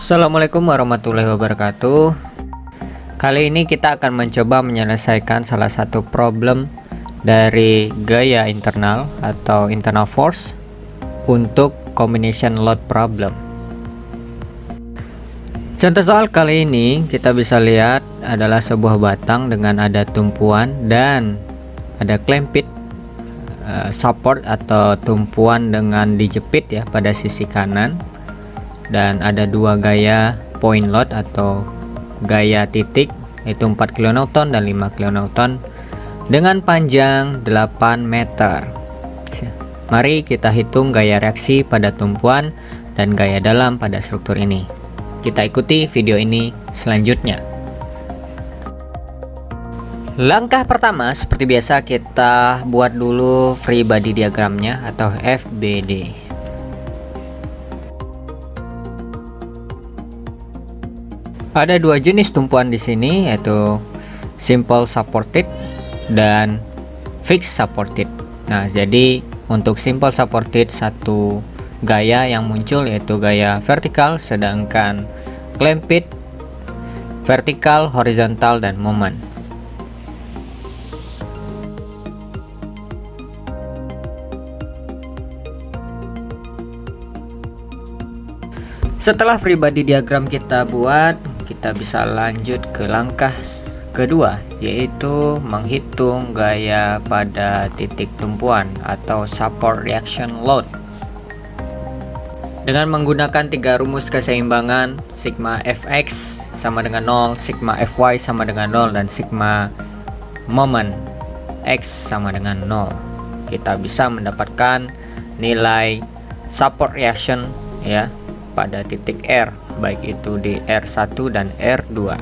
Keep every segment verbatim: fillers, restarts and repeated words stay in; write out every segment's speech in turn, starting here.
Assalamualaikum warahmatullahi wabarakatuh. Kali ini kita akan mencoba menyelesaikan salah satu problem dari gaya internal atau internal force untuk combination load problem. Contoh soal kali ini kita bisa lihat adalah sebuah batang dengan ada tumpuan dan ada clamped uh, support atau tumpuan dengan dijepit ya pada sisi kanan, dan ada dua gaya point load atau gaya titik, yaitu empat kilonewton dan lima kilonewton dengan panjang delapan meter. Mari kita hitung gaya reaksi pada tumpuan dan gaya dalam pada struktur ini. Kita ikuti video ini selanjutnya. Langkah pertama, seperti biasa, kita buat dulu free body diagramnya atau F B D. Ada dua jenis tumpuan di sini, yaitu simple supported dan fixed supported. Nah, jadi untuk simple supported satu gaya yang muncul yaitu gaya vertikal, sedangkan clamped vertikal, horizontal, dan moment. Setelah free body diagram kita buat, kita bisa lanjut ke langkah kedua, yaitu menghitung gaya pada titik tumpuan atau support reaction load. Dengan menggunakan tiga rumus keseimbangan, sigma fx sama dengan nol, sigma fy sama dengan nol, dan sigma moment x sama dengan nol, kita bisa mendapatkan nilai support reaction ya pada titik R, baik itu di R satu dan R dua.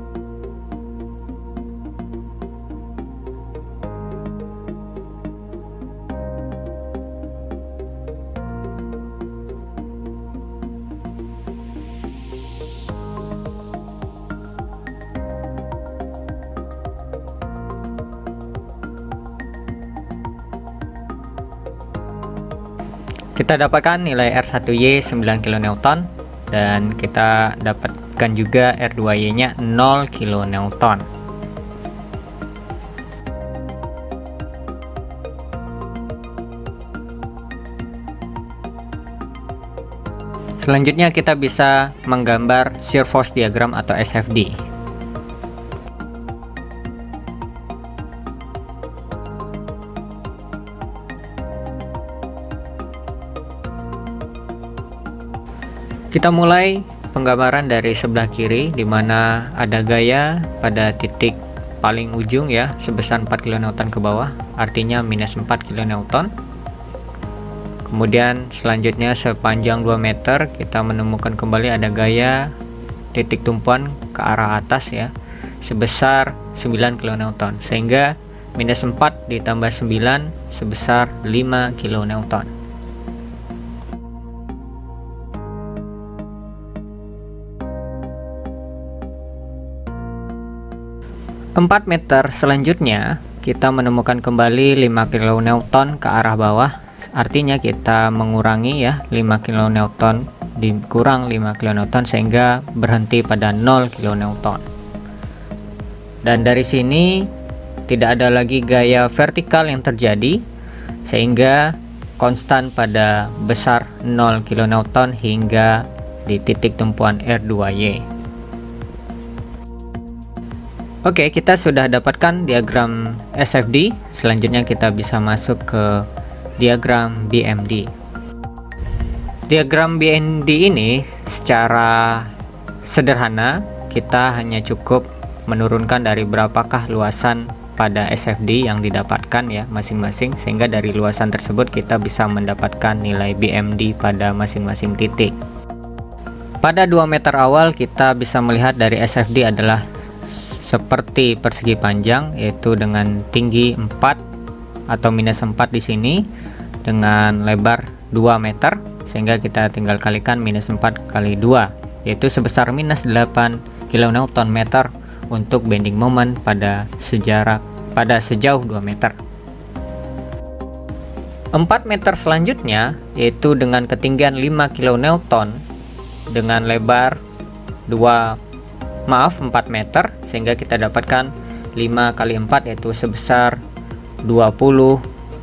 Kita dapatkan nilai R satu Y sembilan kilonewton dan kita dapatkan juga R dua Y nya nol kilonewton. Selanjutnya kita bisa menggambar shear force diagram atau S F D. Kita mulai penggambaran dari sebelah kiri, di mana ada gaya pada titik paling ujung ya sebesar empat kilonewton ke bawah, artinya minus empat kilonewton. Kemudian selanjutnya sepanjang dua meter kita menemukan kembali ada gaya titik tumpuan ke arah atas ya sebesar sembilan kilonewton, sehingga minus empat ditambah sembilan sebesar lima kilonewton. empat meter selanjutnya kita menemukan kembali lima kilonewton ke arah bawah, artinya kita mengurangi ya lima kilonewton dikurang lima kilonewton sehingga berhenti pada nol kilonewton. Dan dari sini tidak ada lagi gaya vertikal yang terjadi sehingga konstan pada besar nol kilonewton hingga di titik tumpuan R dua Y. Oke, kita sudah dapatkan diagram S F D. Selanjutnya kita bisa masuk ke diagram B M D. Diagram B M D ini secara sederhana kita hanya cukup menurunkan dari berapakah luasan pada S F D yang didapatkan ya masing-masing, sehingga dari luasan tersebut kita bisa mendapatkan nilai B M D pada masing-masing titik. Pada dua meter awal kita bisa melihat dari S F D adalah seperti persegi panjang, yaitu dengan tinggi empat atau minus empat di sini dengan lebar dua meter, sehingga kita tinggal kalikan minus empat kali dua, yaitu sebesar minus delapan kilonewton meter untuk bending moment pada sejarah pada sejauh dua meter. empat meter selanjutnya yaitu dengan ketinggian lima kilonewton dengan lebar dua maaf empat meter, sehingga kita dapatkan lima kali empat yaitu sebesar dua puluh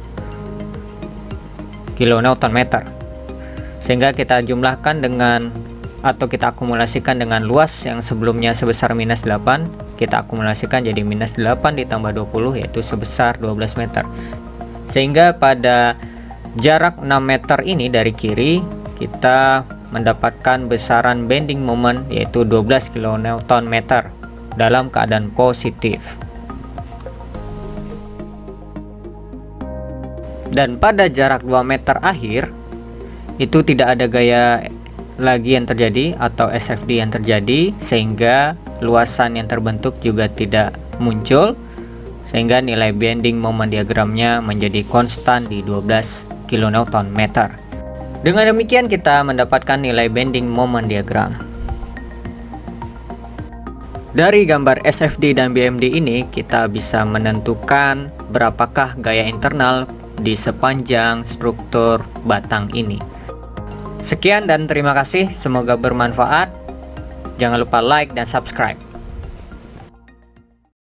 kilonewton meter. Sehingga kita jumlahkan dengan atau kita akumulasikan dengan luas yang sebelumnya sebesar minus delapan, kita akumulasikan jadi minus delapan ditambah dua puluh yaitu sebesar dua belas meter. Sehingga pada jarak enam meter ini dari kiri kita mendapatkan besaran bending moment yaitu dua belas kilonewton meter dalam keadaan positif. Dan pada jarak dua meter akhir itu tidak ada gaya lagi yang terjadi atau S F D yang terjadi, sehingga luasan yang terbentuk juga tidak muncul, sehingga nilai bending moment diagramnya menjadi konstan di dua belas kilonewton meter. Dengan demikian kita mendapatkan nilai bending moment diagram. Dari gambar S F D dan B M D ini kita bisa menentukan berapakah gaya internal di sepanjang struktur batang ini. Sekian dan terima kasih, semoga bermanfaat. Jangan lupa like dan subscribe.